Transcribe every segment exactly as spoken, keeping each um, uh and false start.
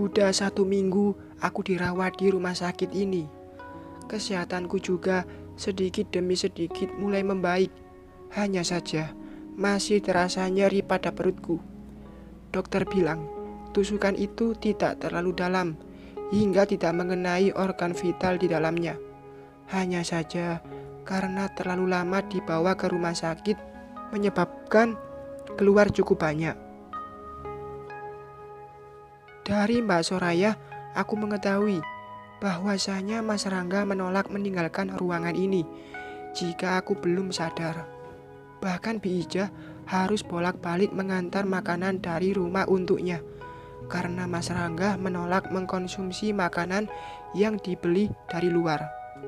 Sudah satu minggu aku dirawat di rumah sakit ini. Kesehatanku juga sedikit demi sedikit mulai membaik. Hanya saja masih terasa nyeri pada perutku. Dokter bilang tusukan itu tidak terlalu dalam hingga tidak mengenai organ vital di dalamnya. Hanya saja karena terlalu lama dibawa ke rumah sakit menyebabkan keluar cukup banyak. Dari Mbak Soraya, aku mengetahui bahwasanya Mas Rangga menolak meninggalkan ruangan ini jika aku belum sadar. Bahkan Bi Ija harus bolak-balik mengantar makanan dari rumah untuknya karena Mas Rangga menolak mengkonsumsi makanan yang dibeli dari luar.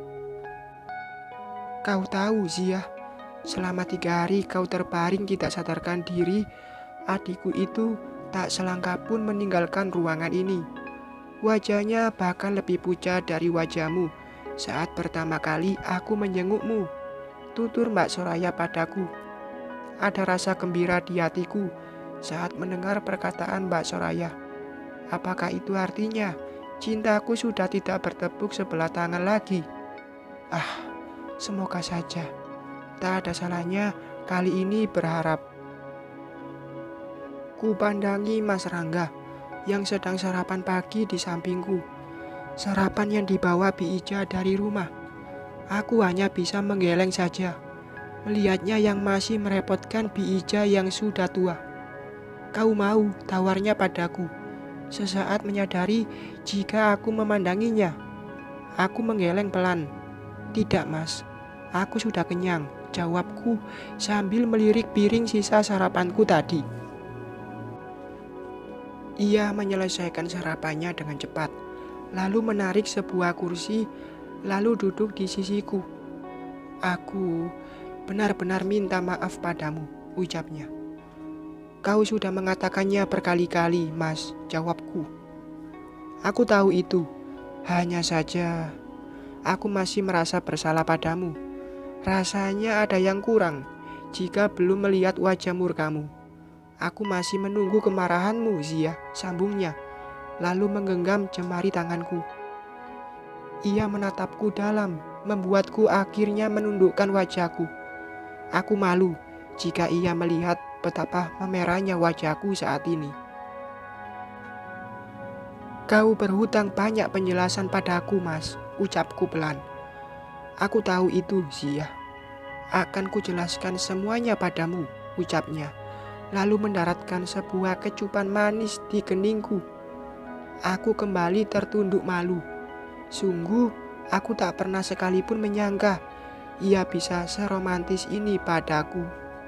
Kau tahu Zia, selama tiga hari kau terbaring tidak sadarkan diri, adikku itu tak selangkah pun meninggalkan ruangan ini. Wajahnya bahkan lebih pucat dari wajahmu saat pertama kali aku menjengukmu, tutur Mbak Soraya padaku. Ada rasa gembira di hatiku saat mendengar perkataan Mbak Soraya. Apakah itu artinya cintaku sudah tidak bertepuk sebelah tangan lagi? Ah, semoga saja. Tak ada salahnya kali ini berharap. Ku pandangi Mas Rangga yang sedang sarapan pagi di sampingku. Sarapan yang dibawa Bi Ija dari rumah. Aku hanya bisa menggeleng saja melihatnya yang masih merepotkan Bi Ija yang sudah tua. Kau mau, tawarnya padaku. Sesaat menyadari jika aku memandanginya. Aku menggeleng pelan. Tidak Mas, aku sudah kenyang, jawabku sambil melirik piring sisa sarapanku tadi. Ia menyelesaikan sarapannya dengan cepat, lalu menarik sebuah kursi, lalu duduk di sisiku. Aku benar-benar minta maaf padamu, ucapnya. Kau sudah mengatakannya berkali-kali, Mas, jawabku. Aku tahu itu, hanya saja aku masih merasa bersalah padamu. Rasanya ada yang kurang jika belum melihat wajah murkamu. Aku masih menunggu kemarahanmu, Zia, sambungnya, lalu menggenggam jemari tanganku. Ia menatapku dalam, membuatku akhirnya menundukkan wajahku. Aku malu jika ia melihat betapa memerahnya wajahku saat ini. Kau berhutang banyak penjelasan padaku, Mas, ucapku pelan. Aku tahu itu, Zia. Akan kujelaskan semuanya padamu, ucapnya, lalu mendaratkan sebuah kecupan manis di keningku. Aku kembali tertunduk malu. Sungguh, aku tak pernah sekalipun menyangka ia bisa seromantis ini padaku.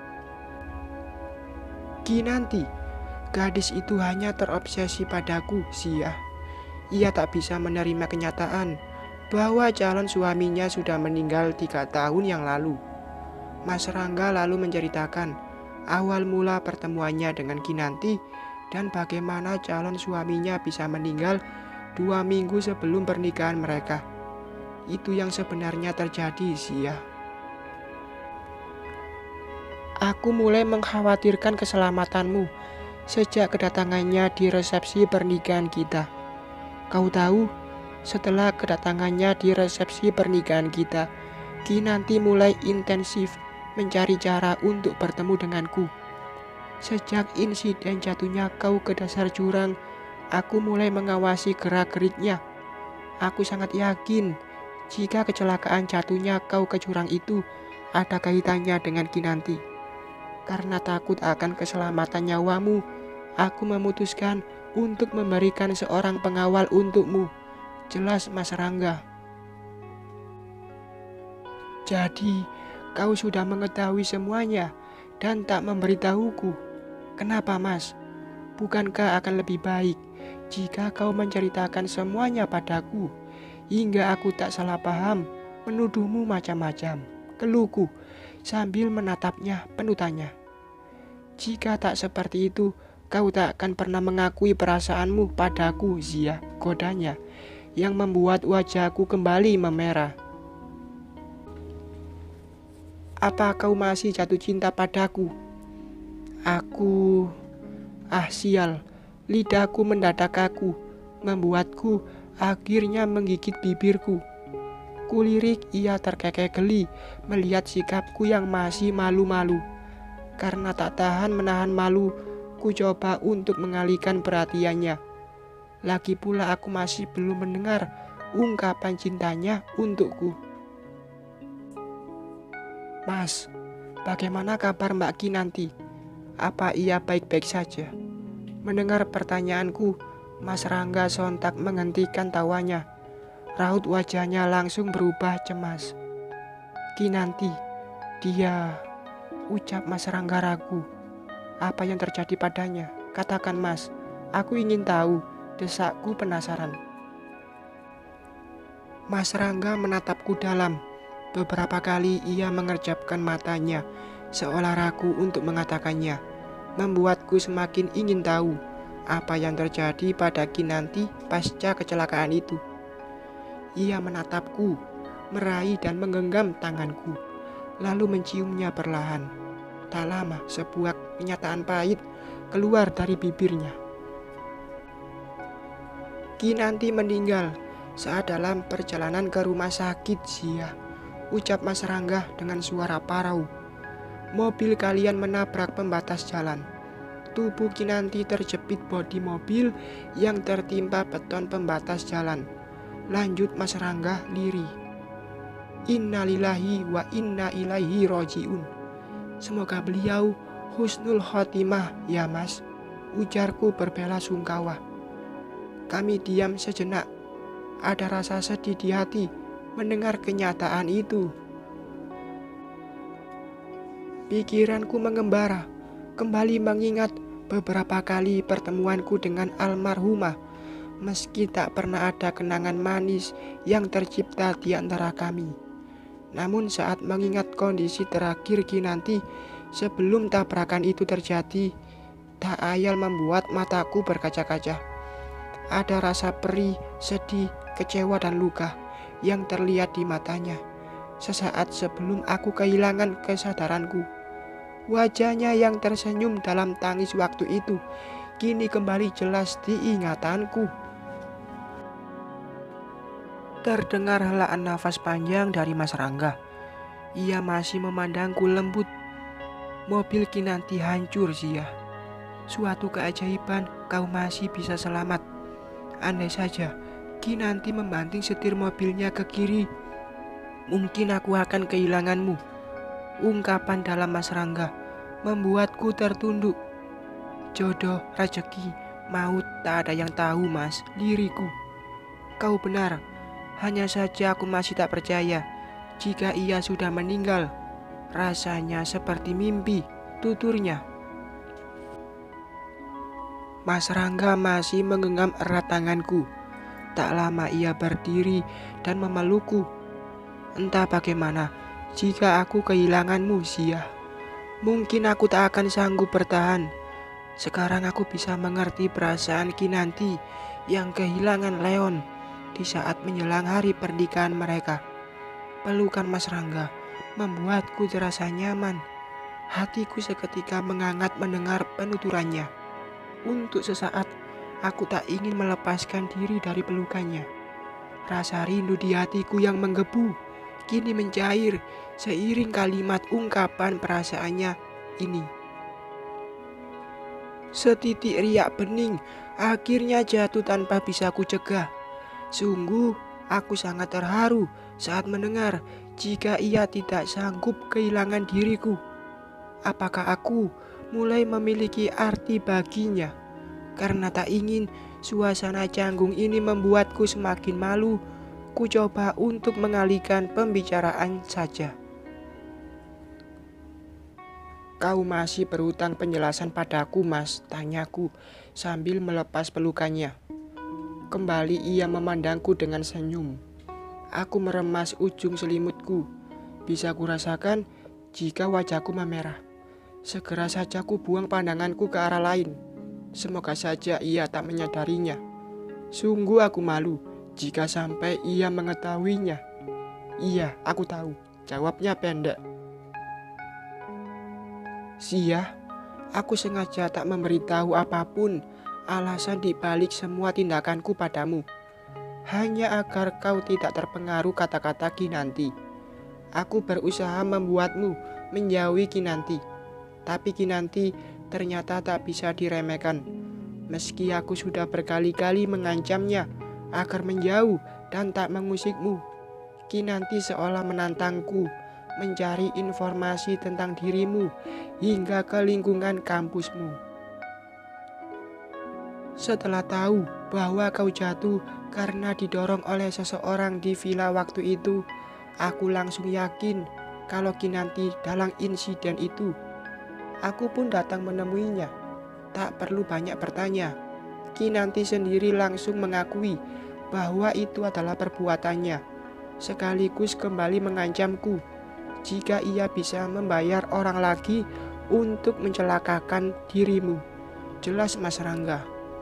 Kinanti, gadis itu hanya terobsesi padaku, Zia. Ia tak bisa menerima kenyataan bahwa calon suaminya sudah meninggal tiga tahun yang lalu. Mas Rangga lalu menceritakan awal mula pertemuannya dengan Kinanti dan bagaimana calon suaminya bisa meninggal dua minggu sebelum pernikahan mereka. Itu yang sebenarnya terjadi, Zia. Aku mulai mengkhawatirkan keselamatanmu sejak kedatangannya di resepsi pernikahan kita. Kau tahu, setelah kedatangannya di resepsi pernikahan kita, Kinanti mulai intensif mencari cara untuk bertemu denganku. Sejak insiden jatuhnya kau ke dasar jurang, aku mulai mengawasi gerak-geriknya. Aku sangat yakin jika kecelakaan jatuhnya kau ke jurang itu ada kaitannya dengan Kinanti. Karena takut akan keselamatan nyawamu, aku memutuskan untuk memberikan seorang pengawal untukmu. Jelas, Mas Rangga. Jadi, kau sudah mengetahui semuanya dan tak memberitahuku. Kenapa, Mas? Bukankah akan lebih baik jika kau menceritakan semuanya padaku, hingga aku tak salah paham, menuduhmu macam-macam, keluhku, sambil menatapnya penuh tanya. Jika tak seperti itu, kau tak akan pernah mengakui perasaanmu padaku, Zia, godanya, yang membuat wajahku kembali memerah. Apa kau masih jatuh cinta padaku? Aku... Ah sial, lidahku mendadak kaku. membuatku akhirnya menggigit bibirku. Kulirik ia terkekeh geli melihat sikapku yang masih malu-malu. Karena tak tahan menahan malu, ku coba untuk mengalihkan perhatiannya. Lagi pula aku masih belum mendengar ungkapan cintanya untukku. "Mas, bagaimana kabar Mbak Kinanti? Apa ia baik-baik saja?" Mendengar pertanyaanku, Mas Rangga sontak menghentikan tawanya. Raut wajahnya langsung berubah cemas. "Kinanti, dia..." ucap Mas Rangga ragu. "Apa yang terjadi padanya? Katakan Mas, aku ingin tahu," desakku penasaran. Mas Rangga menatapku dalam. Beberapa kali ia mengerjapkan matanya, seolah ragu untuk mengatakannya. Membuatku semakin ingin tahu apa yang terjadi pada Kinanti pasca kecelakaan itu. Ia menatapku, meraih dan menggenggam tanganku, lalu menciumnya perlahan. Tak lama, sebuah kenyataan pahit keluar dari bibirnya. "Kinanti meninggal saat dalam perjalanan ke rumah sakit, Zia," ucap Mas Rangga dengan suara parau. "Mobil kalian menabrak pembatas jalan. Tubuh Kinanti terjepit bodi mobil yang tertimpa beton pembatas jalan," lanjut Mas Rangga lirih. "Innalillahi wa inna ilaihi rojiun. Semoga beliau husnul khotimah ya Mas," ujarku berbela sungkawa. Kami diam sejenak. Ada rasa sedih di hati mendengar kenyataan itu. Pikiranku mengembara, kembali mengingat beberapa kali pertemuanku dengan almarhumah. Meski tak pernah ada kenangan manis yang tercipta di antara kami, namun saat mengingat kondisi terakhir Kinanti sebelum tabrakan itu terjadi, tak ayal membuat mataku berkaca-kaca. Ada rasa perih, sedih, kecewa dan luka yang terlihat di matanya. Sesaat sebelum aku kehilangan kesadaranku, wajahnya yang tersenyum dalam tangis waktu itu kini kembali jelas di ingatanku. Terdengar helaan nafas panjang dari Mas Rangga. Ia masih memandangku lembut. "Mobil Kinanti hancur, Zia. Suatu keajaiban kau masih bisa selamat. Andai saja Kinanti membanting setir mobilnya ke kiri, mungkin aku akan kehilanganmu." Ungkapan dalam Mas Rangga membuatku tertunduk. "Jodoh, rezeki, maut tak ada yang tahu Mas," liriku. "Kau benar. Hanya saja aku masih tak percaya jika ia sudah meninggal. Rasanya seperti mimpi," tuturnya. Mas Rangga masih menggenggam erat tanganku. Tak lama ia berdiri dan memelukku. "Entah bagaimana, jika aku kehilanganmu, Zia, mungkin aku tak akan sanggup bertahan. Sekarang aku bisa mengerti perasaan Kinanti yang kehilangan Leon di saat menjelang hari pernikahan mereka." Pelukan Mas Rangga membuatku terasa nyaman. Hatiku seketika menghangat mendengar penuturannya. Untuk sesaat aku tak ingin melepaskan diri dari pelukannya. Rasa rindu di hatiku yang menggebu kini mencair seiring kalimat ungkapan perasaannya ini. Setitik riak bening akhirnya jatuh tanpa bisa kucegah. Sungguh aku sangat terharu saat mendengar jika ia tidak sanggup kehilangan diriku. Apakah aku mulai memiliki arti baginya? Karena tak ingin suasana canggung ini membuatku semakin malu, ku coba untuk mengalihkan pembicaraan saja. "Kau masih berhutang penjelasan padaku, Mas," tanyaku sambil melepas pelukannya. Kembali ia memandangku dengan senyum. Aku meremas ujung selimutku. Bisa kurasakan jika wajahku memerah. Segera saja ku buang pandanganku ke arah lain. Semoga saja ia tak menyadarinya. Sungguh aku malu jika sampai ia mengetahuinya. "Iya, aku tahu," jawabnya pendek. "Zia, aku sengaja tak memberitahu apapun alasan dibalik semua tindakanku padamu. Hanya agar kau tidak terpengaruh kata-kata Kinanti. Aku berusaha membuatmu menjauhi Kinanti. Tapi Kinanti ternyata tak bisa diremehkan. Meski aku sudah berkali-kali mengancamnya agar menjauh dan tak mengusikmu, Kinanti seolah menantangku mencari informasi tentang dirimu hingga ke lingkungan kampusmu. Setelah tahu bahwa kau jatuh karena didorong oleh seseorang di villa waktu itu, aku langsung yakin kalau Kinanti dalam insiden itu. Aku pun datang menemuinya. Tak perlu banyak bertanya. Kinanti sendiri langsung mengakui bahwa itu adalah perbuatannya, sekaligus kembali mengancamku jika ia bisa membayar orang lagi untuk mencelakakan dirimu. Jelas Mas Rangga.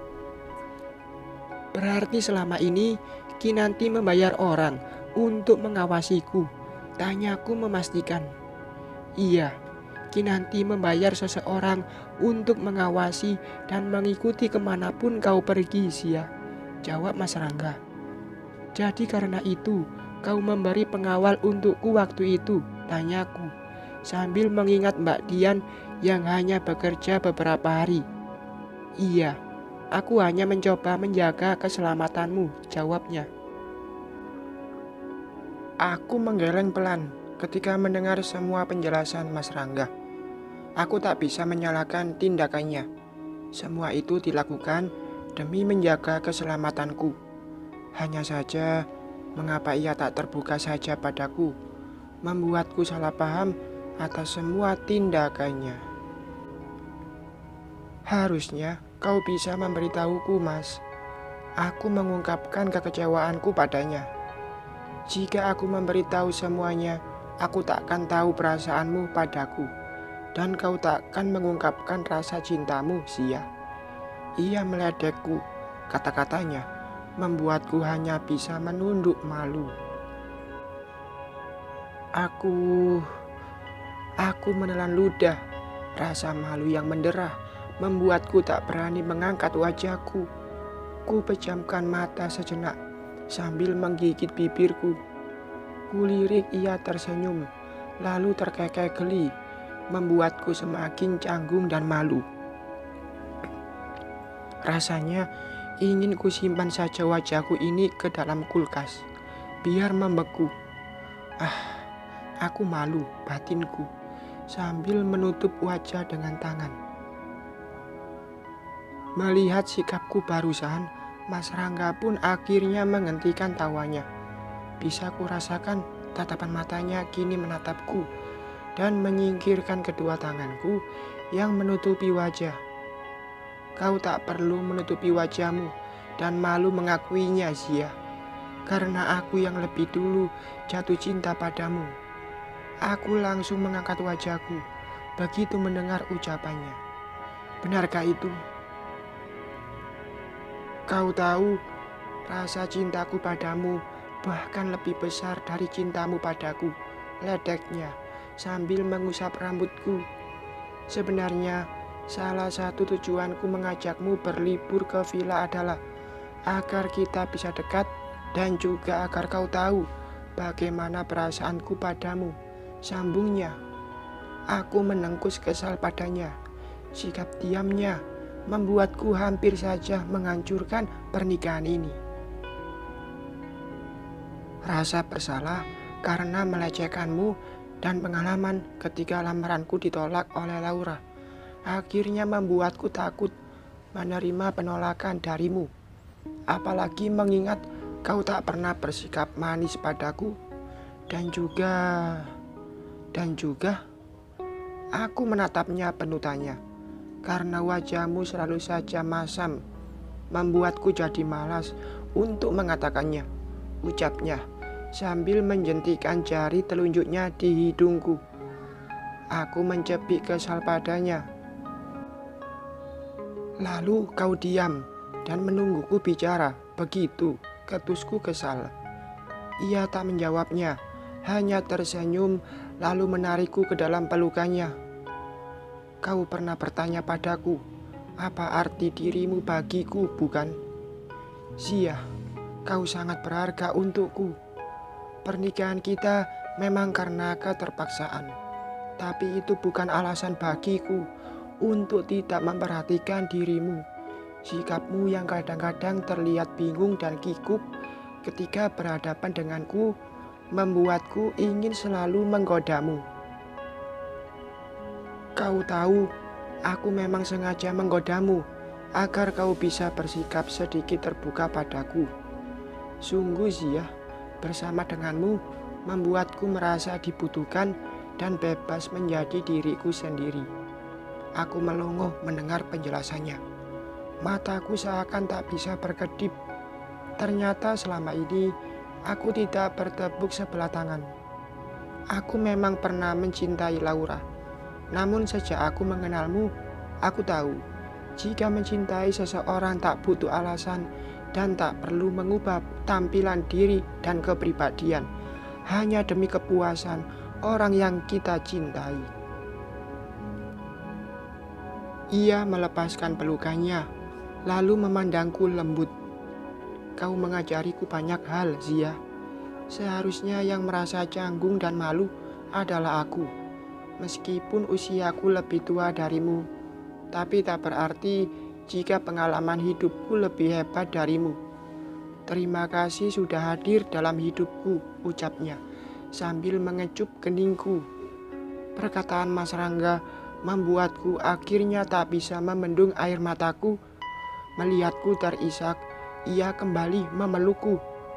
Berarti selama ini Kinanti membayar orang untuk mengawasiku? Tanyaku memastikan. Iya, Kinanti membayar seseorang untuk mengawasi dan mengikuti kemanapun kau pergi, Sia. Jawab Mas Rangga. Jadi karena itu kau memberi pengawal untukku waktu itu? Tanyaku sambil mengingat Mbak Dian yang hanya bekerja beberapa hari. Iya, aku hanya mencoba menjaga keselamatanmu, jawabnya. Aku menggeleng pelan ketika mendengar semua penjelasan Mas Rangga. Aku tak bisa menyalahkan tindakannya. Semua itu dilakukan demi menjaga keselamatanku. Hanya saja, mengapa ia tak terbuka saja padaku, membuatku salah paham atas semua tindakannya. Harusnya kau bisa memberitahuku, Mas. Aku mengungkapkan kekecewaanku padanya. Jika aku memberitahu semuanya, aku takkan tahu perasaanmu padaku, dan kau takkan mengungkapkan rasa cintamu, Sia. Ia meledekku, kata-katanya membuatku hanya bisa menunduk malu. Aku, aku menelan ludah. Rasa malu yang menderah membuatku tak berani mengangkat wajahku. Ku pejamkan mata sejenak sambil menggigit bibirku. Kulirik ia tersenyum, lalu terkekeh geli, membuatku semakin canggung dan malu. Rasanya ingin ku simpan saja wajahku ini ke dalam kulkas, biar membeku. Ah, aku malu, batinku, sambil menutup wajah dengan tangan. Melihat sikapku barusan, Mas Rangga pun akhirnya menghentikan tawanya. Bisa ku rasakan tatapan matanya kini menatapku dan menyingkirkan kedua tanganku yang menutupi wajah. Kau tak perlu menutupi wajahmu dan malu mengakuinya, Zia. Karena aku yang lebih dulu jatuh cinta padamu. Aku langsung mengangkat wajahku begitu mendengar ucapannya. Benarkah itu? Kau tahu, rasa cintaku padamu bahkan lebih besar dari cintamu padaku, ledeknya sambil mengusap rambutku. Sebenarnya, salah satu tujuanku mengajakmu berlibur ke villa adalah agar kita bisa dekat dan juga agar kau tahu bagaimana perasaanku padamu, sambungnya. Aku menengkus kesal padanya. Sikap diamnya membuatku hampir saja menghancurkan pernikahan ini. Rasa bersalah karena melecehkanmu dan pengalaman ketika lamaranku ditolak oleh Laura akhirnya membuatku takut menerima penolakan darimu. Apalagi mengingat kau tak pernah bersikap manis padaku. Dan juga Dan juga aku menatapnya penuh tanya. Karena wajahmu selalu saja masam, membuatku jadi malas untuk mengatakannya, ucapnya sambil menjentikan jari telunjuknya di hidungku. Aku mencebik kesal padanya. Lalu kau diam dan menungguku bicara, begitu, ketusku kesal. Ia tak menjawabnya, hanya tersenyum lalu menarikku ke dalam pelukannya. Kau pernah bertanya padaku, apa arti dirimu bagiku, bukan? Zia, kau sangat berharga untukku. Pernikahan kita memang karena keterpaksaan, tapi itu bukan alasan bagiku untuk tidak memperhatikan dirimu. Sikapmu yang kadang-kadang terlihat bingung dan kikuk ketika berhadapan denganku membuatku ingin selalu menggodamu. Kau tahu, aku memang sengaja menggodamu agar kau bisa bersikap sedikit terbuka padaku. Sungguh Zia, bersama denganmu membuatku merasa dibutuhkan dan bebas menjadi diriku sendiri. Aku melongo mendengar penjelasannya. Mataku seakan tak bisa berkedip. Ternyata selama ini aku tidak bertepuk sebelah tangan. Aku memang pernah mencintai Laura. Namun sejak aku mengenalmu, aku tahu jika mencintai seseorang tak butuh alasan dan tak perlu mengubah tampilan diri dan kepribadian hanya demi kepuasan orang yang kita cintai. Ia melepaskan pelukannya, lalu memandangku lembut. Kau mengajariku banyak hal, Zia. Seharusnya yang merasa canggung dan malu adalah aku. Meskipun usiaku lebih tua darimu, tapi tak berarti jika pengalaman hidupku lebih hebat darimu. Terima kasih sudah hadir dalam hidupku, ucapnya, sambil mengecup keningku. Perkataan Mas Rangga membuatku akhirnya tak bisa membendung air mataku. Melihatku terisak, ia kembali memelukku.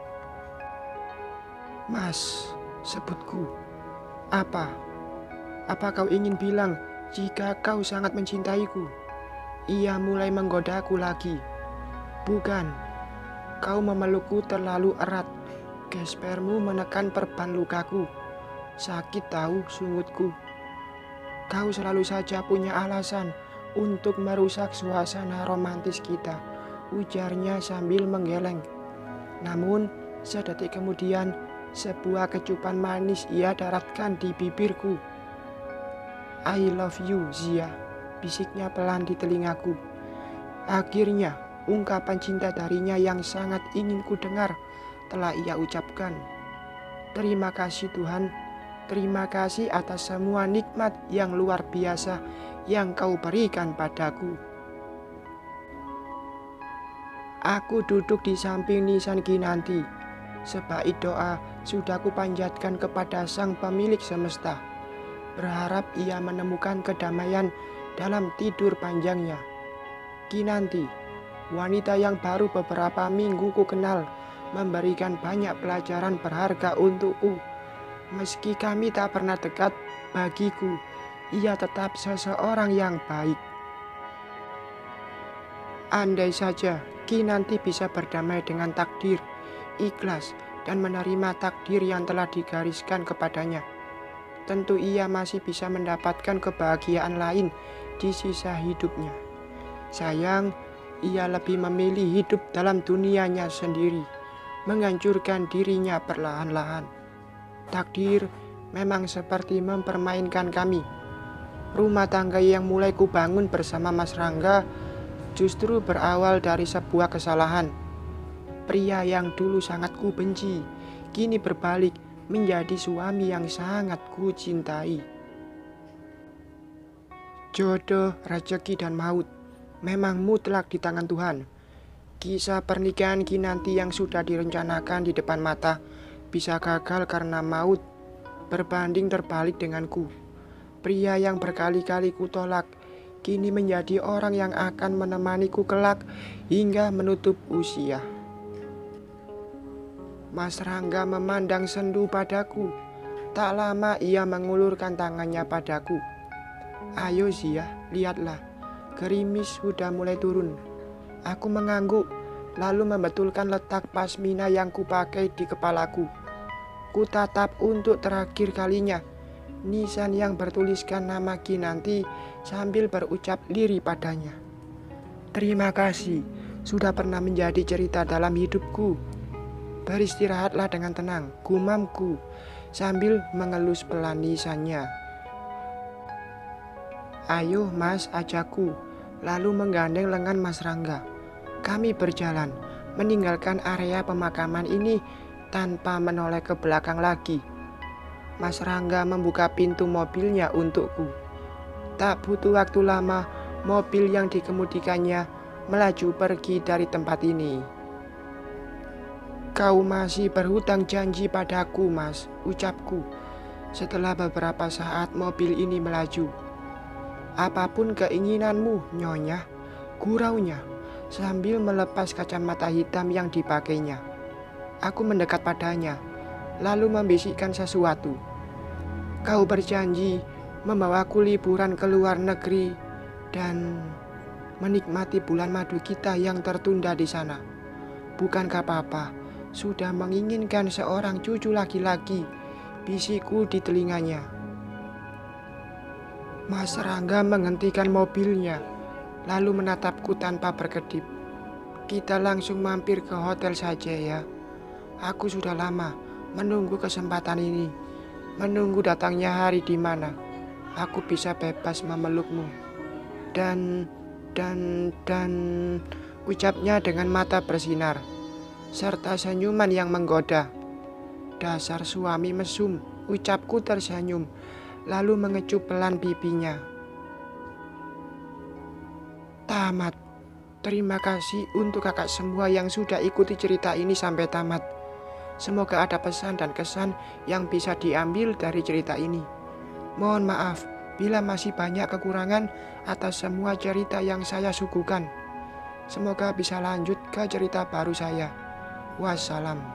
Mas, sebutku. Apa? Apa kau ingin bilang jika kau sangat mencintaiku? Ia mulai menggodaku lagi. Bukan, kau memelukku terlalu erat. Gespermu menekan perban lukaku. Sakit tahu sungutku. Kau selalu saja punya alasan untuk merusak suasana romantis kita, ujarnya sambil menggeleng. Namun, sedetik kemudian, sebuah kecupan manis ia daratkan di bibirku. I love you, Zia, bisiknya pelan di telingaku. Akhirnya, ungkapan cinta darinya yang sangat ingin ku dengar telah ia ucapkan. Terima kasih Tuhan, terima kasih atas semua nikmat yang luar biasa yang kau berikan padaku. Aku duduk di samping nisan Kinanti. Sebaik doa sudah kupanjatkan kepada sang pemilik semesta. Berharap ia menemukan kedamaian dalam tidur panjangnya. Kinanti, wanita yang baru beberapa minggu ku kenal, memberikan banyak pelajaran berharga untukku. Meski kami tak pernah dekat, bagiku ia tetap seseorang yang baik. Andai saja Kinanti bisa berdamai dengan takdir, ikhlas dan menerima takdir yang telah digariskan kepadanya, tentu ia masih bisa mendapatkan kebahagiaan lain di sisa hidupnya. Sayang, ia lebih memilih hidup dalam dunianya sendiri, menghancurkan dirinya perlahan-lahan. Takdir memang seperti mempermainkan kami. Rumah tangga yang mulai kubangun bersama Mas Rangga justru berawal dari sebuah kesalahan. Pria yang dulu sangat ku benci, kini berbalik menjadi suami yang sangat ku cintai. Jodoh, rezeki dan maut memang mutlak di tangan Tuhan. Kisah pernikahan Kinanti yang sudah direncanakan di depan mata bisa gagal karena maut berbanding terbalik denganku. Pria yang berkali-kali kutolak kini menjadi orang yang akan menemaniku kelak hingga menutup usia. Mas Rangga memandang sendu padaku. Tak lama ia mengulurkan tangannya padaku. Ayo Zia, lihatlah, gerimis sudah mulai turun. Aku mengangguk, lalu membetulkan letak pasmina yang kupakai di kepalaku. Kutatap untuk terakhir kalinya nisan yang bertuliskan nama Kinanti sambil berucap lirih padanya. Terima kasih sudah pernah menjadi cerita dalam hidupku. Beristirahatlah dengan tenang, gumamku sambil mengelus pelan nisannya. Ayo mas, ajakku, lalu menggandeng lengan Mas Rangga. Kami berjalan, meninggalkan area pemakaman ini tanpa menoleh ke belakang lagi. Mas Rangga membuka pintu mobilnya untukku. Tak butuh waktu lama, mobil yang dikemudikannya melaju pergi dari tempat ini. Kau masih berhutang janji padaku, Mas, ucapku. Setelah beberapa saat mobil ini melaju. Apapun keinginanmu, Nyonya, guraunya, sambil melepas kacamata hitam yang dipakainya. Aku mendekat padanya, lalu membisikkan sesuatu. Kau berjanji membawaku liburan ke luar negeri dan menikmati bulan madu kita yang tertunda di sana. Bukankah Papa sudah menginginkan seorang cucu laki-laki? Bisikku di telinganya. Mas Rangga menghentikan mobilnya, lalu menatapku tanpa berkedip. Kita langsung mampir ke hotel saja ya. Aku sudah lama menunggu kesempatan ini, menunggu datangnya hari di mana aku bisa bebas memelukmu. Dan, dan, dan, ucapnya dengan mata bersinar, serta senyuman yang menggoda. Dasar suami mesum, ucapku tersenyum, lalu mengecup pelan pipinya. Tamat. Terima kasih untuk kakak semua yang sudah ikuti cerita ini sampai tamat. Semoga ada pesan dan kesan yang bisa diambil dari cerita ini. Mohon maaf bila masih banyak kekurangan atas semua cerita yang saya suguhkan. Semoga bisa lanjut ke cerita baru saya. Wassalam.